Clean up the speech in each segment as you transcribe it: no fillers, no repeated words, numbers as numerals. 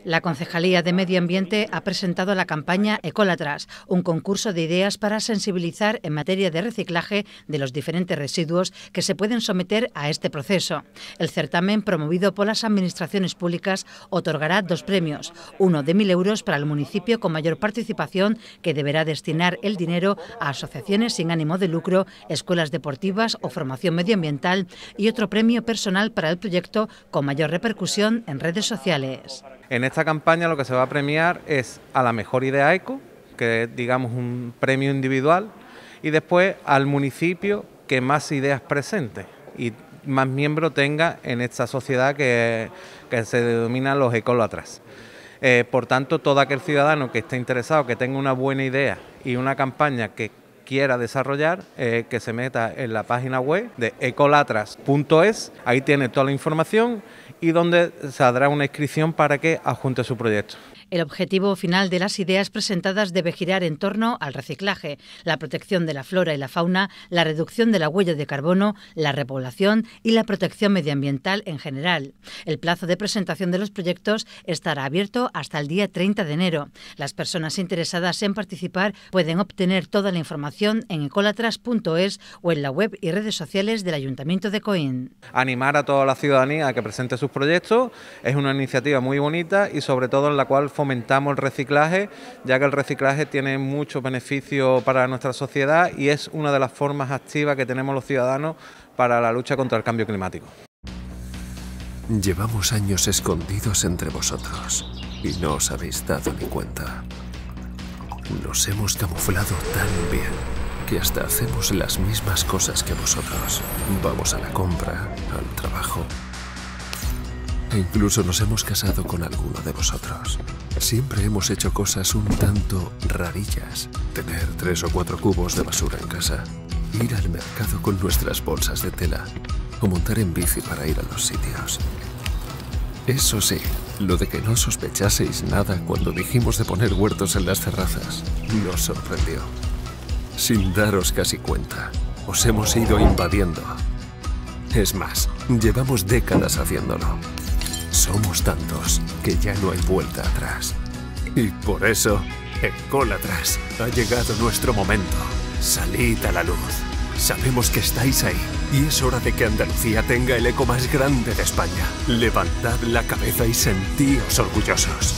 La Concejalía de Medio Ambiente ha presentado la campaña Ecólatras, un concurso de ideas para sensibilizar en materia de reciclaje de los diferentes residuos que se pueden someter a este proceso. El certamen, promovido por las administraciones públicas, otorgará 2 premios, uno de 1.000 euros para el municipio con mayor participación, que deberá destinar el dinero a asociaciones sin ánimo de lucro, escuelas deportivas o formación medioambiental, y otro premio personal para el proyecto con mayor repercusión en redes sociales. En esta campaña lo que se va a premiar es a la mejor idea eco, que es, digamos, un premio individual, y después al municipio que más ideas presente y más miembros tenga en esta sociedad que se denomina los ecólatras. Por tanto, todo aquel ciudadano que esté interesado, que tenga una buena idea y una campaña que quiera desarrollar, que se meta en la página web de ecolatras.es, ahí tiene toda la información y donde saldrá una inscripción para que adjunte su proyecto. El objetivo final de las ideas presentadas debe girar en torno al reciclaje, la protección de la flora y la fauna, la reducción de la huella de carbono, la repoblación y la protección medioambiental en general. El plazo de presentación de los proyectos estará abierto hasta el día 30 de enero. Las personas interesadas en participar pueden obtener toda la información en ecolatras.es o en la web y redes sociales del Ayuntamiento de Coín. Animar a toda la ciudadanía a que presente sus proyectos. Es una iniciativa muy bonita y sobre todo en la cual fomentamos el reciclaje, ya que el reciclaje tiene muchos beneficios para nuestra sociedad y es una de las formas activas que tenemos los ciudadanos para la lucha contra el cambio climático. Llevamos años escondidos entre vosotros y no os habéis dado ni cuenta. Nos hemos camuflado tan bien que hasta hacemos las mismas cosas que vosotros. Vamos a la compra, al trabajo. E incluso nos hemos casado con alguno de vosotros. Siempre hemos hecho cosas un tanto rarillas. Tener 3 o 4 cubos de basura en casa. Ir al mercado con nuestras bolsas de tela. O montar en bici para ir a los sitios. Eso sí, lo de que no sospechaseis nada cuando dijimos de poner huertos en las terrazas nos sorprendió. Sin daros casi cuenta, os hemos ido invadiendo. Es más, llevamos décadas haciéndolo. Somos tantos que ya no hay vuelta atrás. Y por eso, Ecólatras, ha llegado nuestro momento. Salid a la luz. Sabemos que estáis ahí y es hora de que Andalucía tenga el eco más grande de España. Levantad la cabeza y sentíos orgullosos.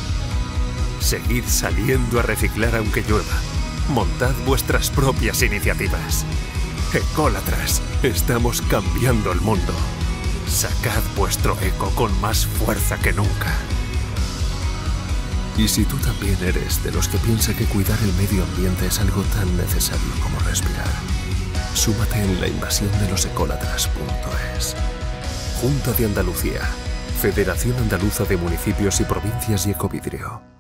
Seguid saliendo a reciclar aunque llueva. Montad vuestras propias iniciativas. Ecólatras, estamos cambiando el mundo. Sacad vuestro eco con más fuerza que nunca. Y si tú también eres de los que piensa que cuidar el medio ambiente es algo tan necesario como respirar, súmate en la invasión de los ecólatras.es. Junta de Andalucía, Federación Andaluza de Municipios y Provincias y Ecovidrio.